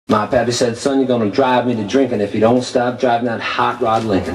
My pappy said, son, you're gonna drive me to drinking if you don't stop driving that hot rod Lincoln.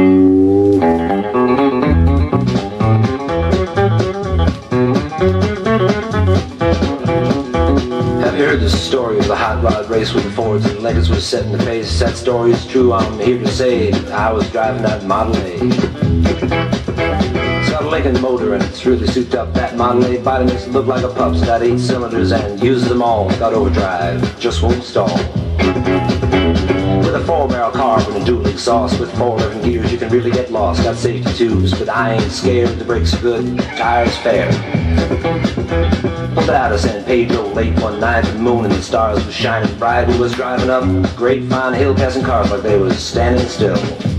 Have you heard the story of the hot rod race with the Fords and Lincolns was setting the pace? That story is true, I'm here to say I was driving that Model A. It's got a Lincoln motor and it's really souped up. That Model A body makes it look like a pup. It's got 8 cylinders and uses them all. It's got overdrive, just won't stall. With a 4-barrel carb and a dual exhaust with 4 living gears, you can really get lost. Got safety tubes, but I ain't scared. The brakes are good, tires fair. Pulled out of San Pedro late one night. The moon and the stars was shining bright. We was driving up a great fine hill, passing cars like they was standing still.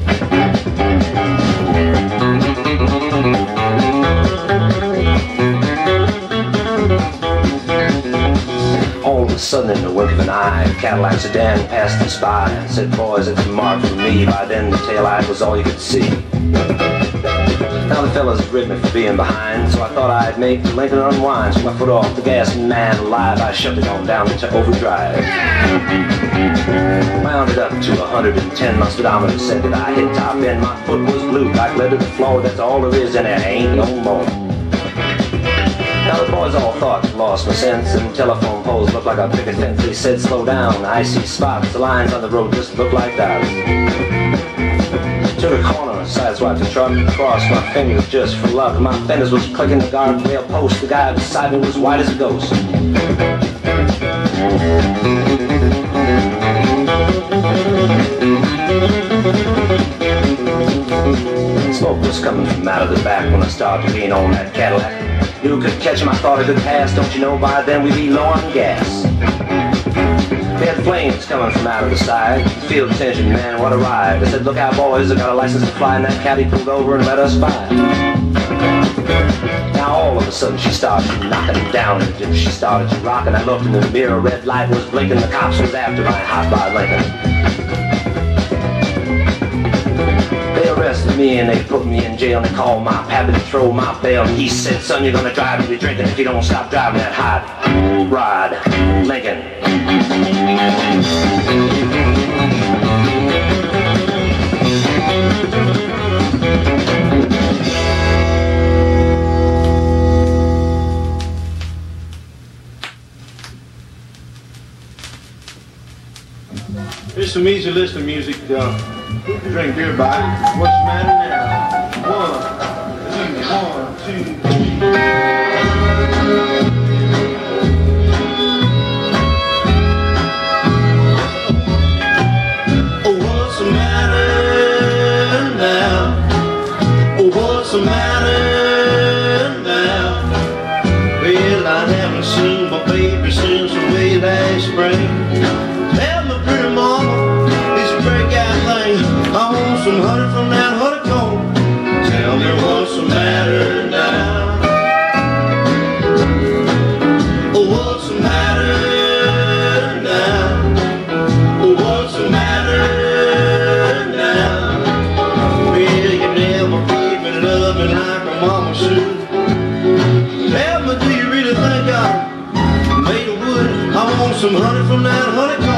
All of a sudden, in the wink of an eye, a Cadillac sedan passed us by and said, boys, it's a mark for me. By then, the taillight was all you could see. Now the fellas ribbed me for being behind, so I thought I'd make the Lincoln unwind. So I put off the gas and man alive, I shoved it on down into overdrive. Wound it up to 110, my speedometer said that I hit top end. My foot was blue, like lead to the floor, that's all there is and there ain't no more. Now the boys all thought I'd lost my sense, and telephone poles looked like a picket fence. They said slow down, I see spots, the lines on the road just look like that. Took a corner, sideswiped the truck, crossed my fingers just for luck. My fenders was clicking the guardrail post, the guy beside me was white as a ghost. Smoke was coming from out of the back when I started to lean on that Cadillac. Knew could catch him, I thought I could pass. Don't you know by then we'd be low on gas. They had flames coming from out of the side. Field tension, man, what a ride. They said, look out boys, I got a license to fly. And that caddy pulled over and let us by. Now all of a sudden she started knocking down and she started to rock. And I looked in the mirror, red light was blinking. The cops was after my hot rod Lincoln. They arrested me and they put me in jail and they called my pappy to throw my bail. And he said, son, you're gonna drive me drinking if you don't stop driving that hot rod Lincoln. Here's some easy listening music to drink beer by. What's the matter now? 1, 2, 1, 2, 3. Oh, what's the matter now? Oh, what's the matter now? Well, I haven't seen my baby since the way last spring. I want some honey from that honeycomb. Tell me what's the matter now? Oh, what's the matter now? Oh, what's the matter now? Well, you never gave me loving like a mama should. Tell me, do you really think I'm made of wood? I want some honey from that honeycomb.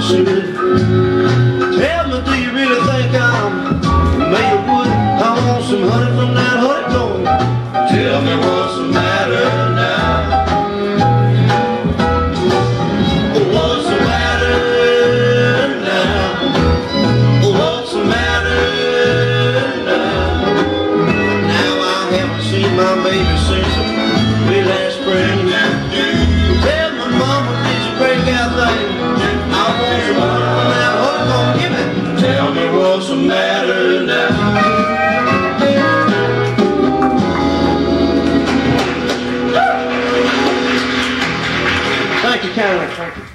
should. Tell me, do you really think I'm made of wood? I want some honey from that honeycomb. Tell me what's the matter now. What's the matter now? What's the matter now? Now I haven't seen my baby since way last spring. Tell my mama, did you break out there? I want some honey from that honeycomb. Give it. Tell me what's the matter now. Thank you, Caroline. Thank you.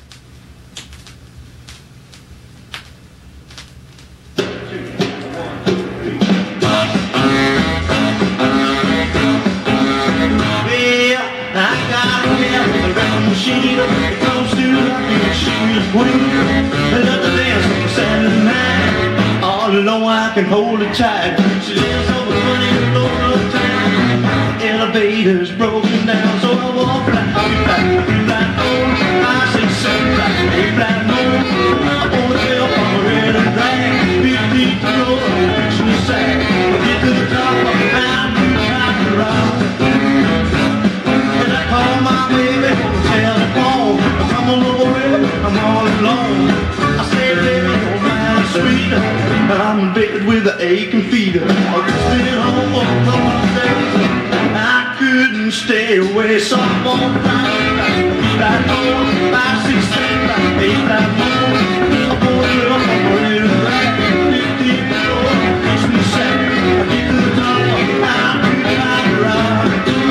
Well, I got a gal with a record machine. It comes to the shoes queen. I love to dance on Saturday night. All alone I can hold her tight. She lives over 20 floor of town. Elevator's broken down, so I walk right, I'll be back, I 6, 7, 8, flat more. I'm gonna tell Mama red and drag 15 to go, fixing the sack. Get to the top of the mountain, trying to rock. And I call my baby on the telephone. Come on over river, I'm all alone. I say, baby, don't mind the sweet. I'm in bed with an aching feet. I've been home for a couple of days. I couldn't stay away, so I'm on that 5, 6, 7, 8, that more. I'm going up, I'm ready to ride 15 floor, push me sack. I get to the top, I'm trying to ride.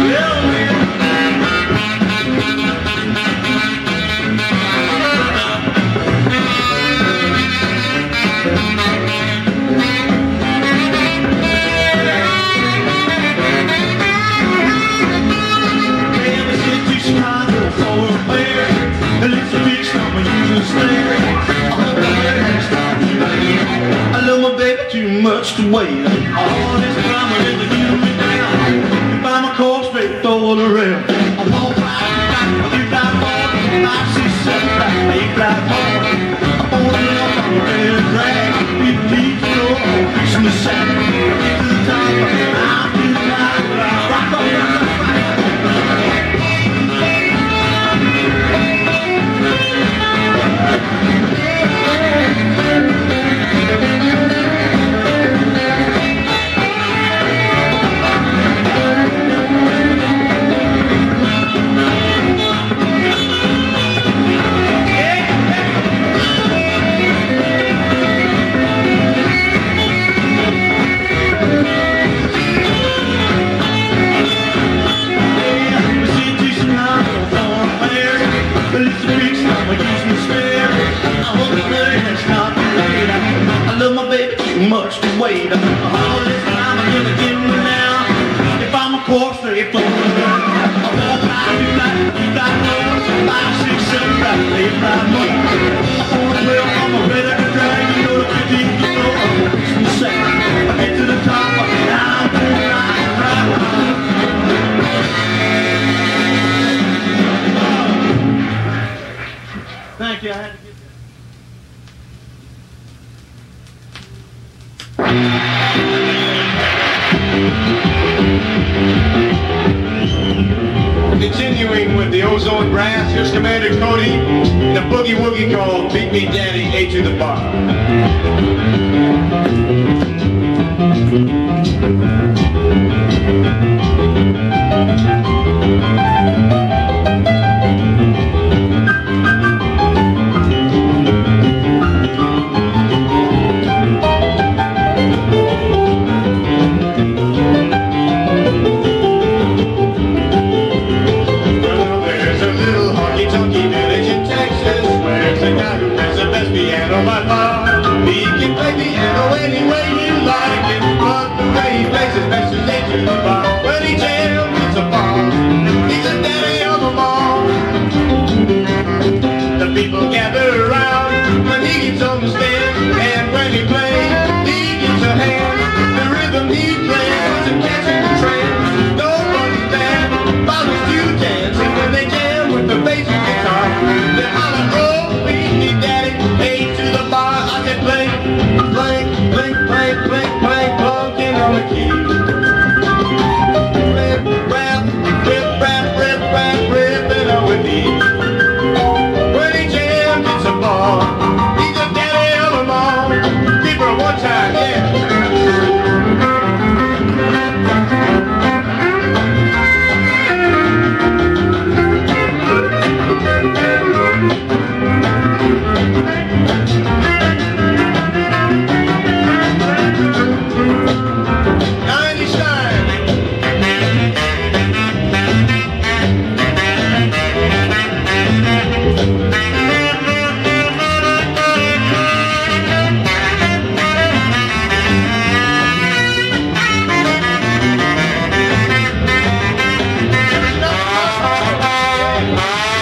I love my baby too much to wait. All this drama is to get me down. If I'm a call straight, throw it around. I walk right, you fly 4, 5, 6, 7, 8, fly 4. I'm going up, I'm ready to drag 15 floor, fixing the sack. Get to the top, I'm too tired, but I rock on. Much to wait. All this time I'm gonna give me now. If I'm a course straight for the run, I walk by, you fly 5, 6, 7, 8, 5 more. I'm ready to drag you to 15 floor. I'm sack. I get to the top, I'm going right. Thank you. I had to get Continuing with the Ozone Brass, here's Commander Cody in a boogie woogie called Beat Me Daddy, A to the Bar. He can play piano any way you like it, but the way he plays his best is A to the bar. When he jams, it's a ball. He's a daddy of them all. The people gather around when he gets on the stage, and when he plays, he gets a hand. The rhythm he plays is catching the trend. Nobody's there, follows you dancing when they jam with the bass guitar. They holler, oh, beat me daddy.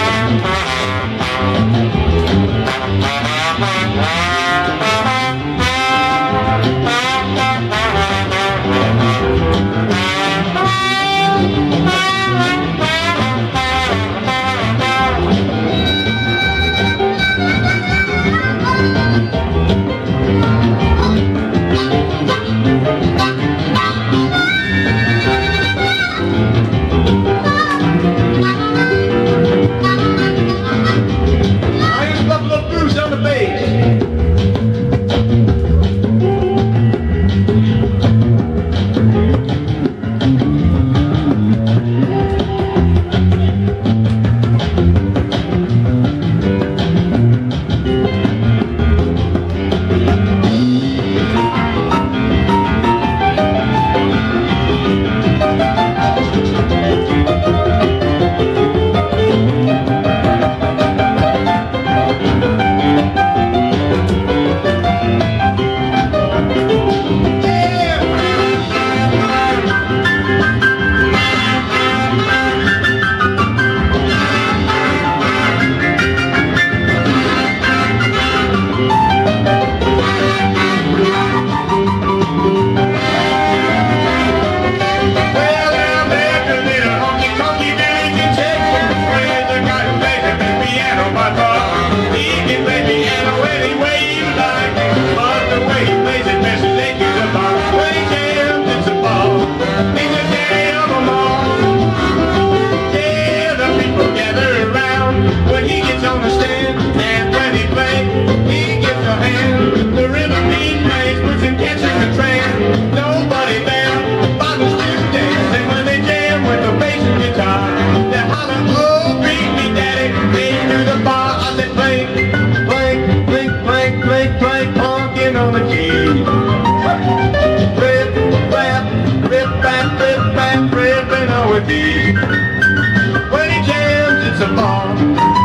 When he jams, it's a bomb.